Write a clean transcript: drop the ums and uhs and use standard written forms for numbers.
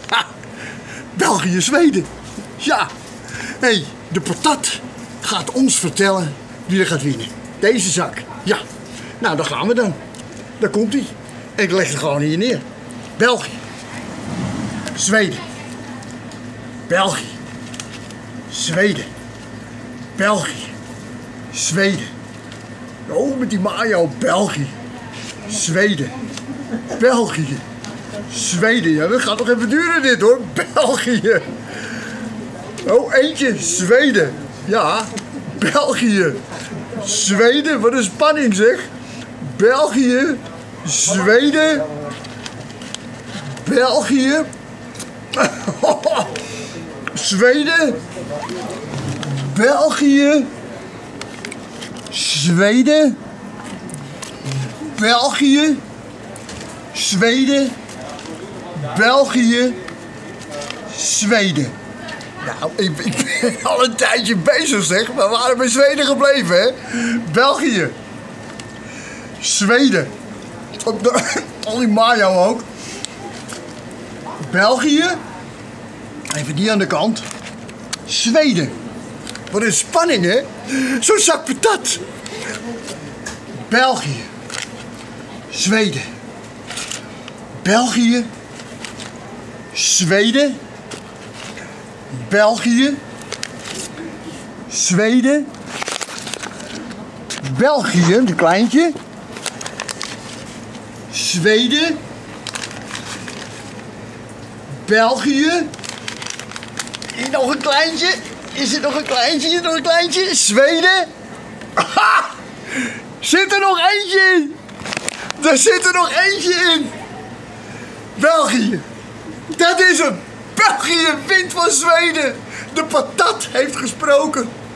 België, Zweden. Ja. Hé, de patat gaat ons vertellen wie er gaat winnen. Deze zak. Ja. Nou, daar gaan we dan. Daar komt hij. Ik leg het gewoon hier neer. België. Zweden. België. Zweden. België. Zweden. Oh, met die mayo. België. Zweden. België. Zweden. Ja, dat gaat nog even duren dit hoor. België. Oh, eentje. Zweden. Ja. België. Zweden. Wat een spanning zeg. België. Zweden. België. Zweden. België. Zweden. België. Zweden. België. Zweden. Nou, ik ben al een tijdje bezig zeg, maar we waren bij Zweden gebleven hè. België. Zweden. Al die mayo ook. België. Even die aan de kant. Zweden. Wat een spanning hè. Zo'n zak patat. België. Zweden. België. Zweden. België. Zweden. België, een kleintje. Zweden. België. Hier nog een kleintje. Is er nog een kleintje? Hier nog een kleintje. Zweden. Ha! Zit er nog eentje in? Daar zit er nog eentje in. België. Dat is hem. België wint van Zweden. De patat heeft gesproken.